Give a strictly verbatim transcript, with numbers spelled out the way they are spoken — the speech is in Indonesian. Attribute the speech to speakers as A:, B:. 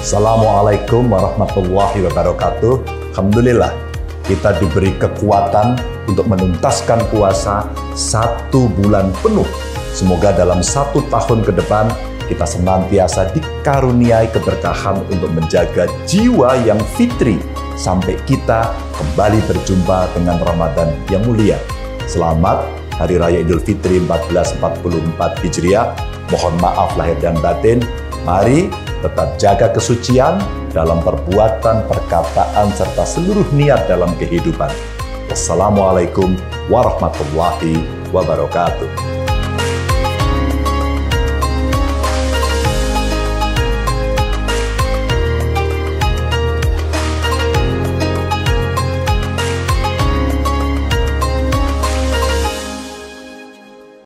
A: Assalamualaikum warahmatullahi wabarakatuh. Alhamdulillah, kita diberi kekuatan untuk menuntaskan puasa satu bulan penuh. Semoga dalam satu tahun ke depan kita senantiasa dikaruniai keberkahan untuk menjaga jiwa yang fitri sampai kita kembali berjumpa dengan Ramadan yang mulia. Selamat Hari Raya Idul Fitri seribu empat ratus empat puluh empat Hijriah. Mohon maaf lahir dan batin. Mari tetap jaga kesucian dalam perbuatan, perkataan, serta seluruh niat dalam kehidupan. Wassalamualaikum warahmatullahi wabarakatuh.